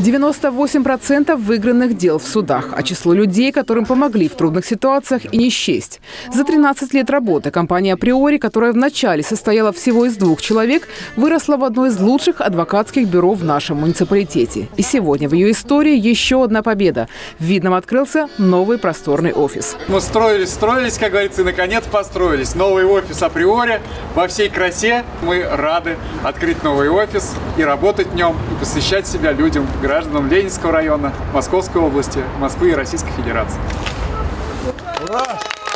98% выигранных дел в судах, а число людей, которым помогли в трудных ситуациях, и не счесть. За 13 лет работы компания «Априори», которая вначале состояла всего из 2 человек, выросла в одно из лучших адвокатских бюро в нашем муниципалитете. И сегодня в ее истории еще одна победа. В Видном открылся новый просторный офис. Мы строились, как говорится, и наконец построились. Новый офис «Априори» во всей красе. Мы рады открыть новый офис и работать в нем, и посвящать себя людям, гражданам Ленинского района, Московской области, Москвы и Российской Федерации. Ура!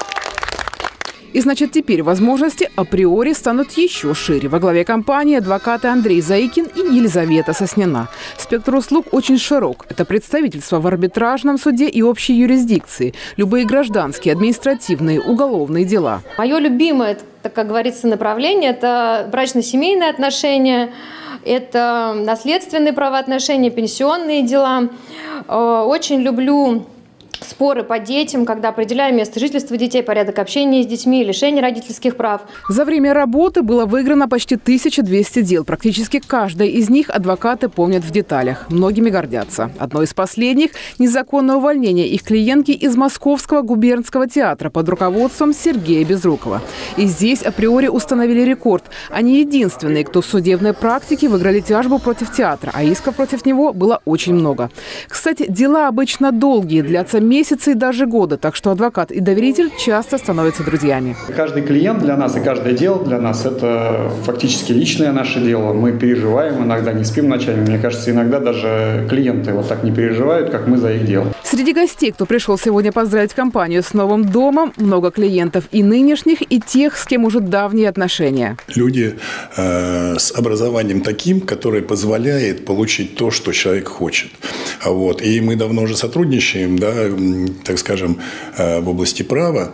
И значит, теперь возможности «Априори» станут еще шире. Во главе компании адвокаты Андрей Заикин и Елизавета Соснина. Спектр услуг очень широк. Это представительство в арбитражном суде и общей юрисдикции, любые гражданские, административные, уголовные дела. Мое любимое, как говорится, направление – это брачно-семейные отношения, это наследственные правоотношения, пенсионные дела. Очень люблю споры по детям, когда определяем место жительства детей, порядок общения с детьми, лишение родительских прав. За время работы было выиграно почти 1200 дел. Практически каждое из них адвокаты помнят в деталях. Многими гордятся. Одно из последних – незаконное увольнение их клиентки из Московского губернского театра под руководством Сергея Безрукова. И здесь «Априори» установили рекорд. Они единственные, кто в судебной практике выиграли тяжбу против театра, а исков против него было очень много. Кстати, дела обычно долгие, длятся месяцы и даже годы, так что адвокат и доверитель часто становятся друзьями. Каждый клиент для нас и каждое дело для нас – это фактически личное наше дело. Мы переживаем, иногда не спим ночами. Мне кажется, иногда даже клиенты вот так не переживают, как мы за их дело. Среди гостей, кто пришел сегодня поздравить компанию с новым домом, много клиентов и нынешних, и тех, с кем уже давние отношения. Люди с образованием таким, которое позволяет получить то, что человек хочет. Вот. И мы давно уже сотрудничаем, да, так скажем, в области права.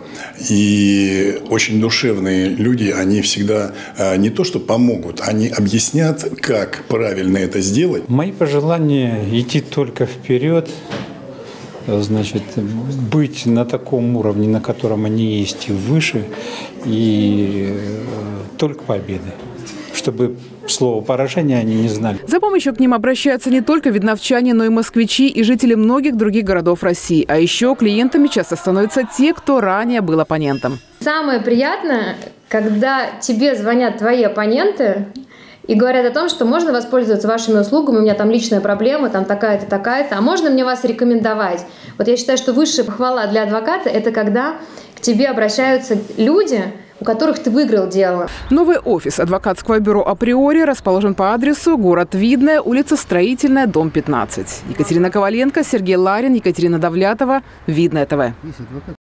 И очень душевные люди, они всегда не то что помогут, они объяснят, как правильно это сделать. Мои пожелания – идти только вперед, значит, быть на таком уровне, на котором они есть, и выше, и только победы. Чтобы слово «поражение» они не знали. За помощью к ним обращаются не только видновчане, но и москвичи и жители многих других городов России. А еще клиентами часто становятся те, кто ранее был оппонентом. Самое приятное, когда тебе звонят твои оппоненты и говорят о том, что можно воспользоваться вашими услугами, у меня там личная проблема, там такая-то, такая-то, а можно мне вас рекомендовать? Вот я считаю, что высшая похвала для адвоката – это когда к тебе обращаются люди, у которых ты выиграл дело. Новый офис адвокатского бюро «Априори» расположен по адресу город Видное, улица Строительная, дом 15. Екатерина Коваленко, Сергей Ларин, Екатерина Давлятова, Видное ТВ.